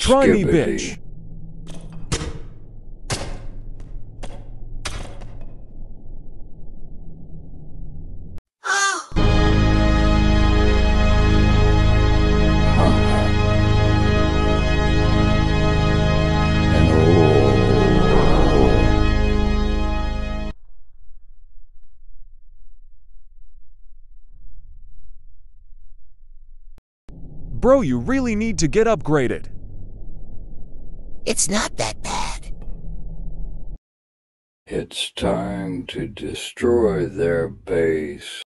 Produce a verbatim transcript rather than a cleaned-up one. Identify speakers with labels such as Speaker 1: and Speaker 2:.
Speaker 1: Try me,
Speaker 2: skibidi.
Speaker 1: bitch. Bro, you really need to get upgraded.
Speaker 3: It's not that bad.
Speaker 2: It's time to destroy their base.